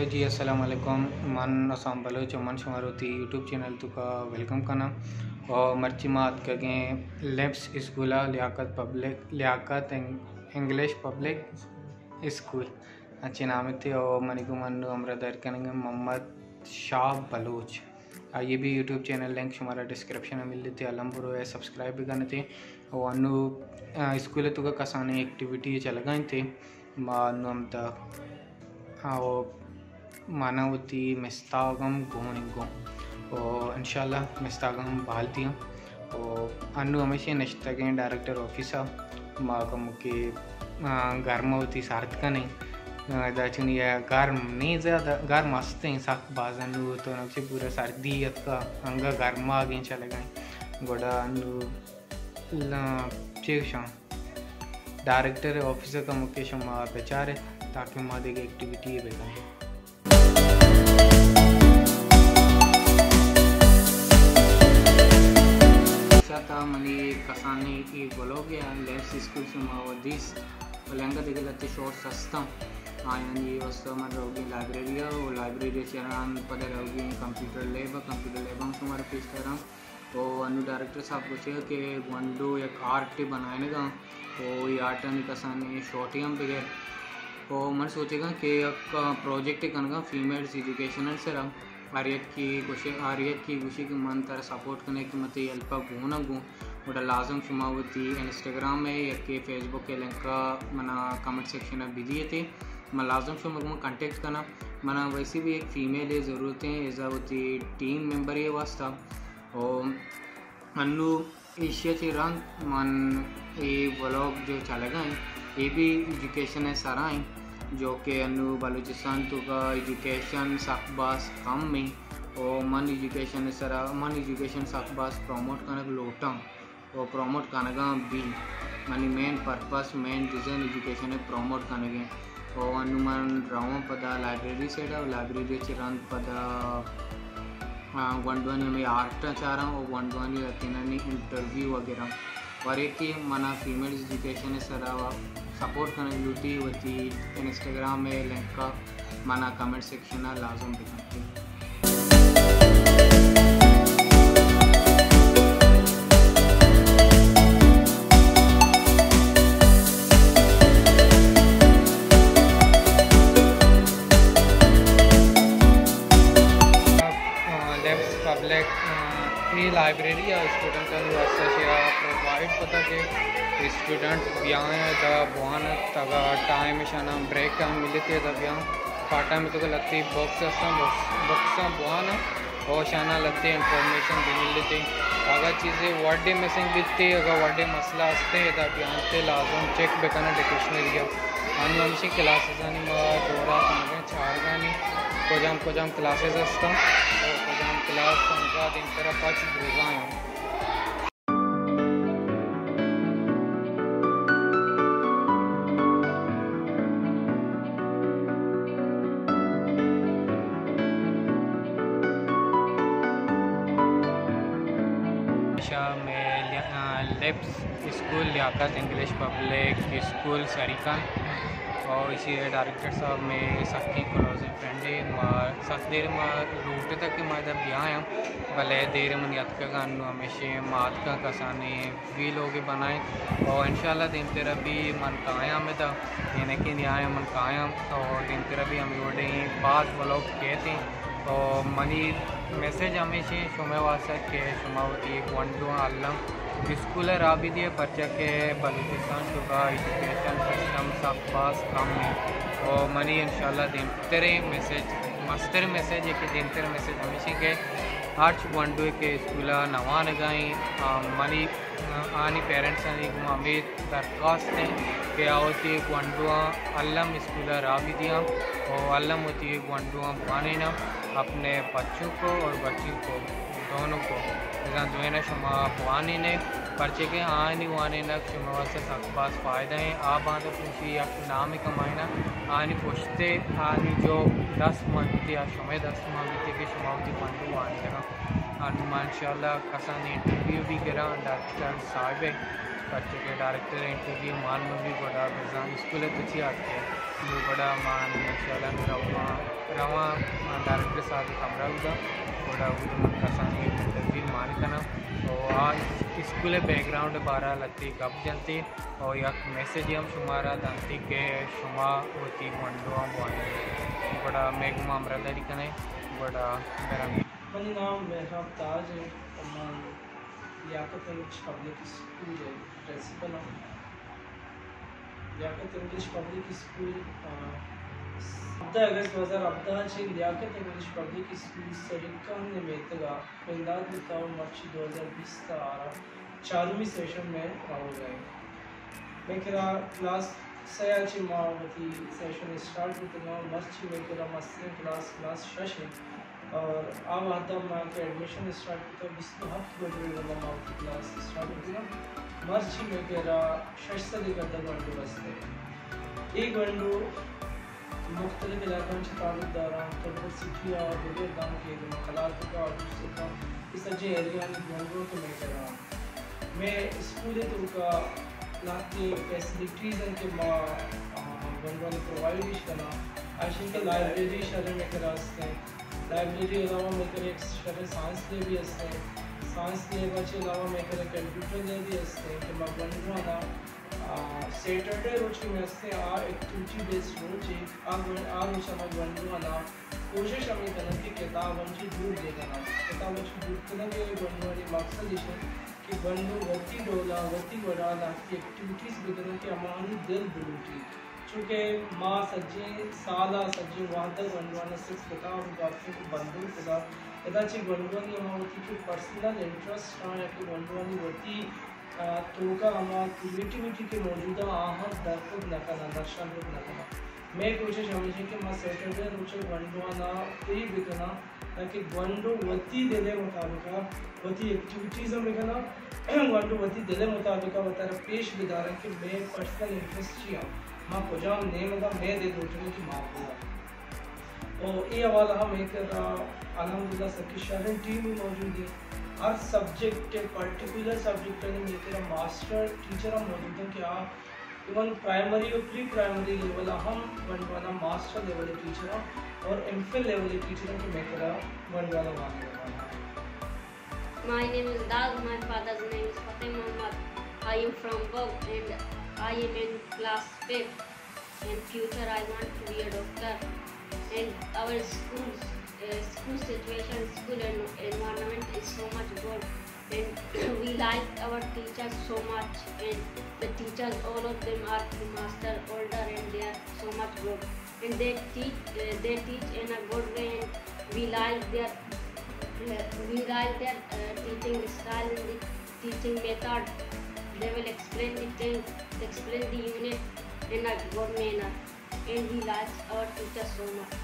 Hello जी, अस्सलाम वालेकुम। मन असाम बलोच मन शुमार होती यूट्यूब चैनल तुका वेलकम करना और मर्ची मात कगें लेब्स school Liaquat English public school अच्छे नाम थे और मनी को मन हमरा दर करेंगे मोहम्मद शाह बलोच। ये भी यूट्यूब चैनल लिंक हमारा डिस्क्रिप्शन में मिल लेते अलमपुर है सब्सक्राइब भी करने थे और अनु स्कूल तुका कसाने एक्टिविटी चल गए थे मानु हम मानवती मिस्तागम गोनिगो और इंशाल्लाह मिस्तागम बहाल दिया और अनु हमेशा नश्ता के डायरेक्टर ऑफिसर मागम के गर्मवती सार्थका नहीं दाचुनी गर्म नहीं ज़्यादा गर्म मस्त हैं सख्त बाजनु तो नक्शे पूरा सर्दी का अंगा गर्म आ गए चले गए गोड़ा अनु चेक डायरेक्टर ऑफिसर का मुकेश बेचारे ताकि मादे की एक्टिविटी बेगा मनी कसाने की बोलोगे लेफ्ट स्कूल से मावदीस लहंगा देखे लगते शॉर्ट सस्ता यानी वस्तु हमारे रहोगी लाइब्रेरी और लाइब्रेरी से पता रहोगी कंप्यूटर लैब हम तुम्हारा पेश कर रहा हूँ तो अनु डायरेक्टर साहब पूछेगा कि वंडो एक आर्ट बनाने का तो ये आर्ट कसाने शॉर्ट हम पे गए तो मैं सोचेगा कि एक प्रोजेक्ट करना फीमेल्स एजुकेशनल से रहा आर्यत की खुशी की मन तरह सपोर्ट करने की मत हेल्प गुना गो वोटा लाजम शुमावती इंस्टाग्राम में या के फेसबुक के लिंक मना कमेंट सेक्शन में भी दिए थे मैं लाजम शुमा कांटेक्ट करना मना वैसे भी एक फ़ीमेल है ज़रूरतें ऐसा होती टीम मेंबर ये वास्ता और अनु एशिया से रंग मन ये व्लॉग जो चले गए ये भी एजुकेशन है सारा जो कि अनु बलूचिस्तान तो का एजुकेशन सकबास कम में और मन एजुकेशन सकबास प्रमोट करने लोटा और प्रमोट करने का भी मनी main purpose main reason education है प्रमोट करने के और अनुमान राव पदा लाइब्रेरी से लाइब्रेरी से रंग पदा वन में आर्ट चाह रहा हूँ और वन इंटरव्यू वगैरह और एक ही मना फीमेल एजुकेशन सरा सपोर्ट करने लूटी होती इंस्टाग्राम में लिंक का मना कमेंट सेक्शन है लाजम दिखाती पब्लिक लाइब्रेरी या स्टूडेंट प्रोवाइड पता के स्टूडेंट ब्याह बुआन तक टाइम शाना ब्रेक टाइम मिलते ब्याह पार्ट टाइम तो लगती बुक्स बुआन और शाना लगते इंफॉर्मेशन भी मिलते अगर चीज़ें वर्ड डे मिसिंग बिकते अगर वर्ड डे मसला आते ब्याहते लाजम चेक बेकना डिक्शनरी अनमशी क्लासेस आणि दोरा चार गानी कोजाम क्लासेस असतात कोजाम क्लास तुमका दिन तरह 5 रोज़ा हैं लेब्स school Liaquat English public school सरीका और इसी डायरेक्टर साहब में सबकी क्लोज फ्रेंड है सस देर रूट तक मादा ब्याह भले देर मन याद का हमेशा मात का कसाने भी लोग बनाए और इंशाल्लाह दिन तेरा भी मन काया में था यानी कि न्याय मन काया और दिन तेरा भी हम योडे बात ब्लॉग कहते और मनी मैसेज हमेशा शुमे वासा के शुमावती एक वंडो अल्लाह स्कूल राबी दिए पर्चा के बलूचिस्तान का एजुकेशन सिस्टम सब पास कम है और मनी इंशाल्लाह दिन तेरे मैसेज मस्तर मैसेज है कि दिन तेरे मैसेज हमेशा के आठ वंडो के स्कूल नवा लगाई मनी आनी पेरेंट्स हमें दरख्वास्त है कि होती एक वंडो अल्लम स्कूल राबी दिया और अल्लम होती एक वंडो पाने ना अपने बच्चों को और बच्चियों को दोनों को दोनों शुमा बुआनी ने पर्चे के आनी वाने न शुमा से सकबास फ़ायदा है आप आते खुशी या नाम कमाना आनी पूछते आनी जो 10 मंथ या शुमे 10 मंथ के शुमावती पंडू आने लगा अनुमान इंशाल्लाह कसान इंटरव्यू भी करा डॉक्टर साहब पर्चे के डायरेक्टर इंटरव्यू मान में भी बड़ा स्कूल अच्छी आते हैं बड़ा मान इंशाल्लाह मेरा रवा डायरेक्टर साहब कमरा हुआ थोड़ा उधर कसानी तस्वीर मान करना और आज स्कूल बैकग्राउंड बारा लगती कब जनती और एक मैसेज हम शुमारा दानती के शुमा होती वंडो वाले बड़ा मेघमा अमरदारी कने बड़ा गरमी मेरा नाम मेहराब ताज है और मैं लियाकत इंग्लिश पब्लिक स्कूल है प्रिंसिपल हूँ। लियाकत इंग्लिश पब्लिक स्कूल 17 अगस्त 2017 चे लियाकत इंग्लिश पब्लिक स्कूल सरिकान ने मेतगा पेंदाद बताओ मार्च 2020 का आरा 4वीं सेशन में राव गए मैं करा क्लास सयाची मावती सेशन स्टार्ट होता मार्च में करा मस्ती क्लास शश और अब आता माँ के एडमिशन स्टार्ट होता 27 बजे मावती क्लास स्टार्ट होती मार्च में करा शश से लेकर 10 घंटे बसते एक घंटो मुख्तलिफ इलाकों से ताल्लुक दारान तो सिटी और बड़े गाँव के मखलात का और दूसरा इस अच्छे एरिया में घंटों तो मैं कर रहा हूँ मैं स्कूल तो का लाके फैसिलिटीज़ के माँ घंटों ने प्रोवाइड करना आशी के लाइब्रेरी शहर में कर रास्ते लाइब्रेरी अलावा मैं कर एक शहर साइंस ले भी हंसते साइंस ले बच्चे अलावा मैं कर कंप्यूटर ले भी हंसते कि मैं घंटों ना सैटरडे रोज की मस्ते आ एक्टिविटी बेस्ड रोज आ रोज समझ बंदू ना कोशिश हमें करना कि किताब हमसे दूर दे करना किताब हमसे दूर करना के बंदू वाली मकसद इसे कि बंदू वती डोला वती बड़ा लाती एक्टिविटीज़ बिगड़ने के हमारी दिल बुलूटी चूँकि माँ सज्जे साला सज्जे वादा बंदवाना सिक्स किताब बाकी को बंदू खुदा इधर ची बंदवानी हमारी की पर्सनल इंटरेस्ट रहा है कि बंदवानी वती तो का हमारा क्रिएटिविटी के मौजूदा आहत दरखुद न करना नक्शा खुद न करना मैं कोशिश हमेशा कि मैं सैटरडे रोज वंडवाना यही बिकना ताकि वंडो वती दिले मुताबिक वती एक्टिविटीज़ में कहना वंडो वती दिले मुताबिक वतारा पेश बिदारा कि मैं पर्सनल इंटरेस्ट ही माँ को जाम नेम का मैं दे दोटने की माँ को और ये हवाला हम एक अलहमदुलिल्लाह सबकी शहर टीम में मौजूद है हर सब्जेक्ट पर्टिकुलर सब्जेक्ट में मेरा मास्टर टीचर हम मौजूद हैं कि आप इवन प्राइमरी और प्री प्राइमरी लेवल हम बनवाना मास्टर लेवल टीचर और एमफिल लेवल टीचर के मेरा बनवाना मांग My name is Dag. My father's name is Fateh Muhammad. I am from Bog and I am in class 5th. In future, I want to be a doctor. And our school situation, school environment is so much good. And we like our teachers so much. And the teachers, all of them are master, older, and they are so much good. And they teach in a good way. And we like their teaching style and the teaching method. They will explain the things, explain the unit in a good manner, and we like our teachers so much.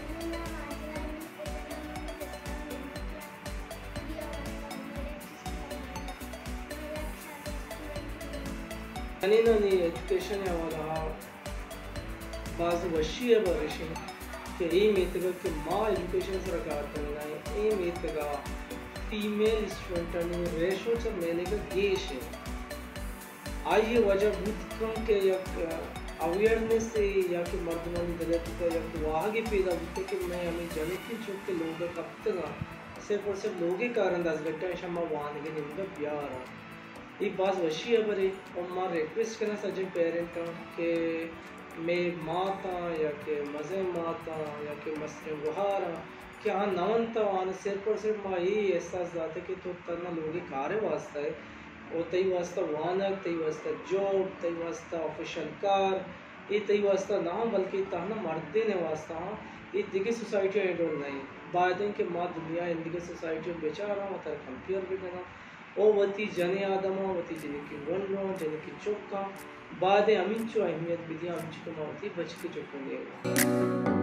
नहीं education है वाला बाज वशी है बारिशें कि ये मेतगा कि माँ एजुकेशन सरकार करना है ये मेतगा फीमेल स्टूडेंट रेशो से मेले का गेश है आज ये वजह बुद्ध कम के या अवेयरनेस से या कि मर्दमानी गलत का या कि वहाँ की पैदा होते कि मैं हमें जनती चुप के लोग कब तक सिर्फ और सिर्फ लोग के कारण 10 घंटे शमा वहाँ के निम्न प्यार एक बात वशी है बरे और माँ रिक्वेस्ट करना सजे पेरेंट के मैं माता या के मज़े माता या के मसले गुहारा कि हाँ नवंता वहाँ सिर्फ और सिर्फ माँ यही एहसास जाता है कि तो तना लोग कार्य वास्ता है और तई वास्ता वानक तई वास्ता जॉब तई वास्ता ऑफिशियल कार ये तई वास्ता ना बल्कि ताना मर्दे ने वास्ता हाँ ये दिखे सोसाइटी एडोल नहीं बायदन के माँ दुनिया इंदिके सोसाइटी में बेचारा हूँ तर कंपेयर भी करना ओ वती जने आदमा वती जने की वनरो जने की चौका बाद अमीन चो अहमियत भी दिया अमीन को मावती बच के चुप होंगे